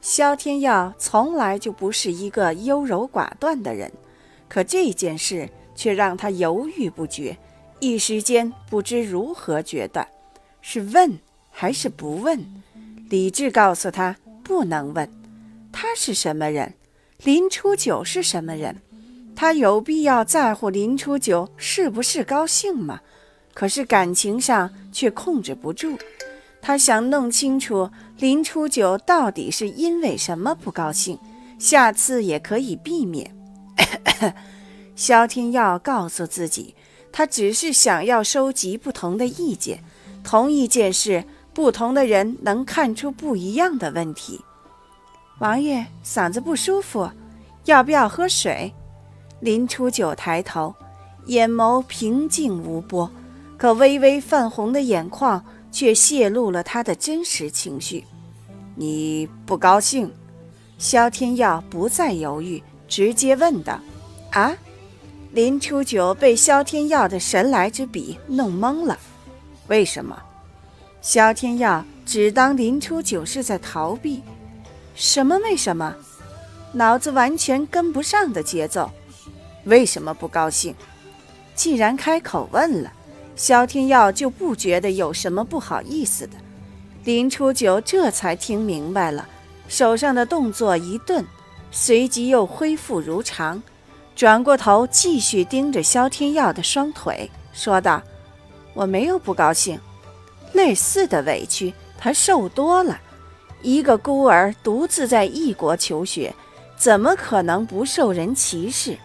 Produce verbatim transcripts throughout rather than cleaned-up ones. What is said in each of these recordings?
萧天耀从来就不是一个优柔寡断的人，可这件事却让他犹豫不决，一时间不知如何决断，是问还是不问？理智告诉他不能问。他是什么人？林初九是什么人？他有必要在乎林初九是不是高兴吗？可是感情上却控制不住。他想弄清楚林初九到底是因为什么不高兴，下次也可以避免。萧天耀告诉自己，他只是想要收集不同的意见，同一件事，不同的人能看出不一样的问题。王爷，嗓子不舒服，要不要喝水？林初九抬头，眼眸平静无波，可微微泛红的眼眶却泄露了他的真实情绪。你不高兴？萧天耀不再犹豫，直接问道。啊？林初九被萧天耀的神来之笔弄懵了。为什么？萧天耀只当林初九是在逃避。什么为什么？脑子完全跟不上的节奏。为什么不高兴？既然开口问了，萧天耀就不觉得有什么不好意思的。林初九这才听明白了，手上的动作一顿，随即又恢复如常，转过头继续盯着萧天耀的双腿，说道：我没有不高兴。类似的委屈他受多了，一个孤儿独自在异国求学，怎么可能不受人歧视？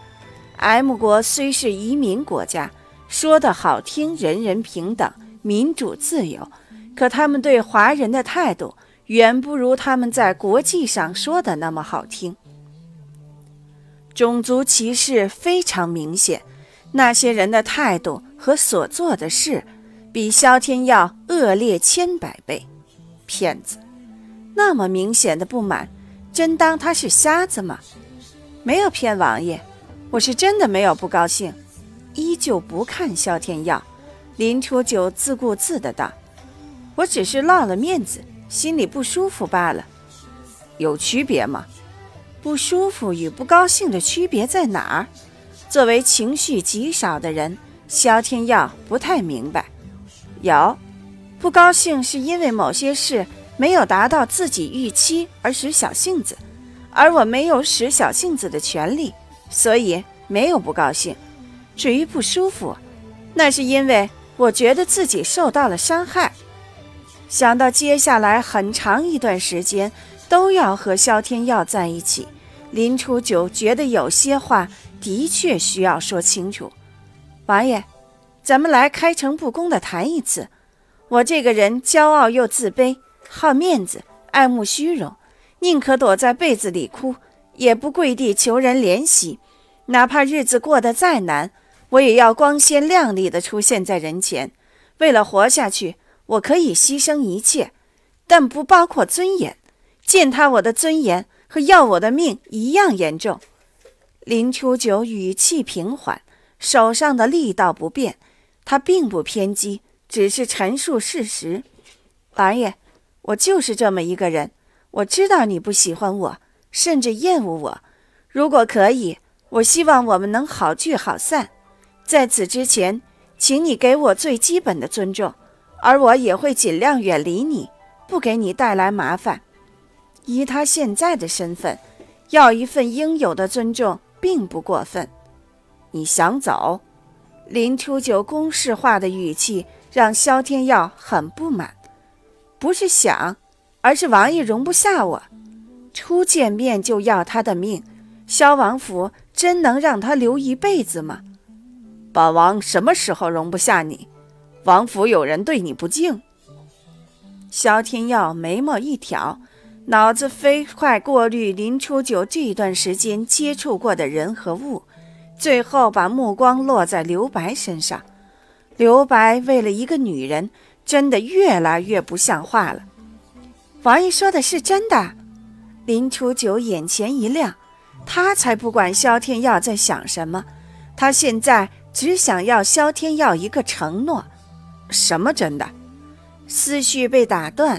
M 国虽是移民国家，说的好听人人平等、民主自由，可他们对华人的态度远不如他们在国际上说的那么好听。种族歧视非常明显，那些人的态度和所做的事比萧天耀恶劣千百倍。骗子！那么明显的不满，真当他是瞎子吗？没有骗王爷，我是真的没有不高兴。依旧不看萧天耀，林初九自顾自的道：我只是落了面子，心里不舒服罢了。有区别吗？不舒服与不高兴的区别在哪儿？作为情绪极少的人，萧天耀不太明白。有，不高兴是因为某些事没有达到自己预期而使小性子，而我没有使小性子的权利，所以没有不高兴。至于不舒服，那是因为我觉得自己受到了伤害。想到接下来很长一段时间都要和萧天耀在一起，林初九觉得有些话的确需要说清楚。王爷，咱们来开诚布公地谈一次。我这个人骄傲又自卑，好面子，爱慕虚荣，宁可躲在被子里哭，也不跪地求人怜惜。哪怕日子过得再难，我也要光鲜亮丽地出现在人前。为了活下去，我可以牺牲一切，但不包括尊严。践踏我的尊严和要我的命一样严重。林初九语气平缓，手上的力道不变，他并不偏激，只是陈述事实。王爷，我就是这么一个人，我知道你不喜欢我，甚至厌恶我。如果可以，我希望我们能好聚好散。在此之前，请你给我最基本的尊重，而我也会尽量远离你，不给你带来麻烦。以他现在的身份，要一份应有的尊重并不过分。你想走？林初九公式化的语气让萧天耀很不满。不是想，而是王爷容不下我。初见面就要他的命，萧王府真能让他留一辈子吗？本王什么时候容不下你？王府有人对你不敬？萧天耀眉毛一挑，脑子飞快过滤林初九这段时间接触过的人和物，最后把目光落在刘白身上。刘白为了一个女人，真的越来越不像话了。王爷说的是真的？林初九眼前一亮，他才不管萧天耀在想什么，他现在只想要萧天耀一个承诺。什么真的？思绪被打断，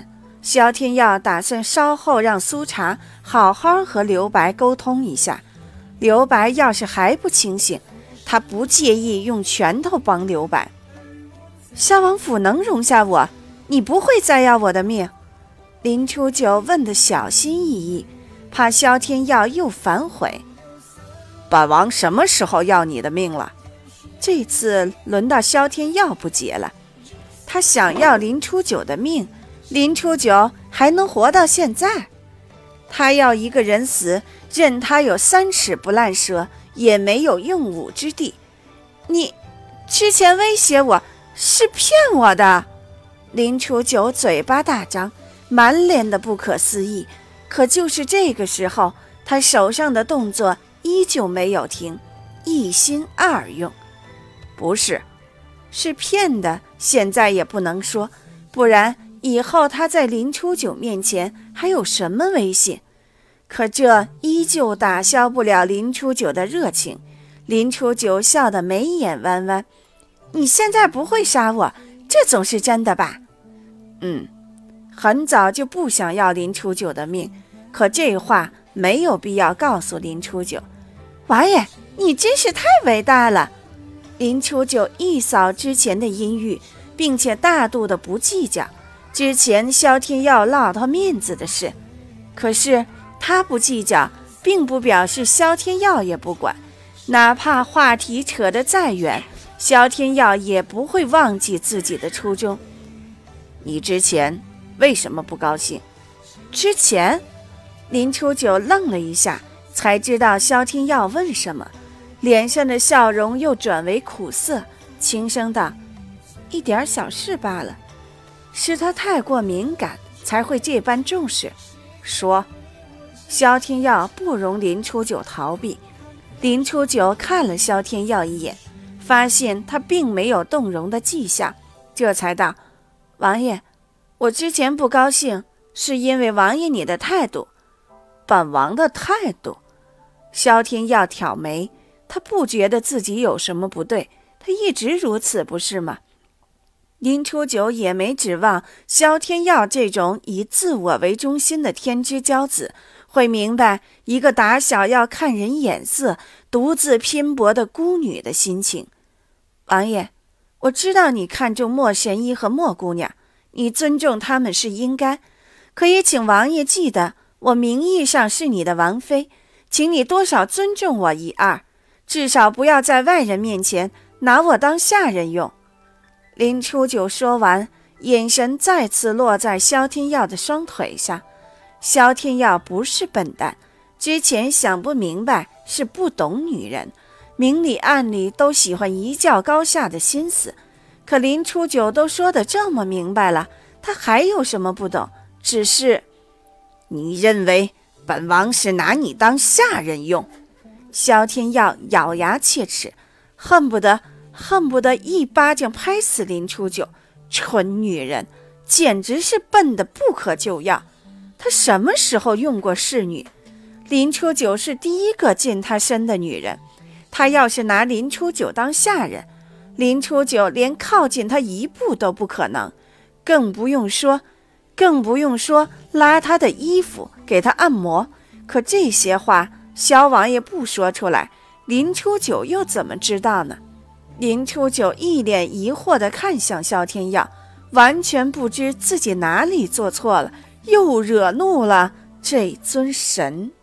萧天耀打算稍后让苏茶好好和刘白沟通一下，刘白要是还不清醒，他不介意用拳头帮刘白。萧王府能容下我？你不会再要我的命？林初九问得小心翼翼，怕萧天耀又反悔。 本王什么时候要你的命了？ 这次轮到萧天耀不解了，他想要林初九的命，林初九还能活到现在？他要一个人死，任他有三尺不烂舌，也没有用武之地。你之前威胁我是骗我的。林初九嘴巴大张，满脸的不可思议，可就是这个时候，他手上的动作依旧没有停，一心二用。 不是， 是骗的，现在也不能说，不然以后他在林初九面前还有什么威信？可这依旧打消不了林初九的热情。林初九笑得眉眼弯弯，你现在不会杀我，这总是真的吧？ 嗯， 很早就不想要林初九的命，可这话没有必要告诉林初九。王爷，你真是太伟大了。林初九一扫之前的阴郁，并且大度的不计较之前萧天耀落他面子的事。可是他不计较，并不表示萧天耀也不管，哪怕话题扯得再远，萧天耀也不会忘记自己的初衷。 你之前为什么不高兴？ 之前？林初九愣了一下，才知道萧天耀问什么，脸上的笑容又转为苦涩，轻声道：一点小事罢了，是他太过敏感，才会这般重视。 说。 萧天耀不容林初九逃避。林初九看了萧天耀一眼，发现他并没有动容的迹象，这才道：王爷，我之前不高兴，是因为王爷你的态度。 本王的态度？ 萧天耀挑眉，他不觉得自己有什么不对，他一直如此，不是吗？林初九也没指望萧天耀这种以自我为中心的天之骄子会明白一个打小要看人眼色、独自拼搏的孤女的心情。王爷，我知道你看重莫神医和莫姑娘，你尊重他们是应该，可也请王爷记得，我名义上是你的王妃，请你多少尊重我一二，至少不要在外人面前拿我当下人用。林初九说完，眼神再次落在萧天耀的双腿上。萧天耀不是笨蛋，之前想不明白是不懂女人，明里暗里都喜欢一较高下的心思。可林初九都说得这么明白了，他还有什么不懂？只是你认为本王是拿你当下人用？ 萧天耀咬牙切齿，恨不得恨不得一巴掌拍死林初九。蠢女人，简直是笨得不可救药。他什么时候用过侍女？林初九是第一个近他身的女人，他要是拿林初九当下人，林初九连靠近他一步都不可能，更不用说更不用说拉他的衣服给他按摩。可这些话萧王爷不说出来，林初九又怎么知道呢？林初九一脸疑惑地看向萧天耀，完全不知自己哪里做错了，又惹怒了这尊神。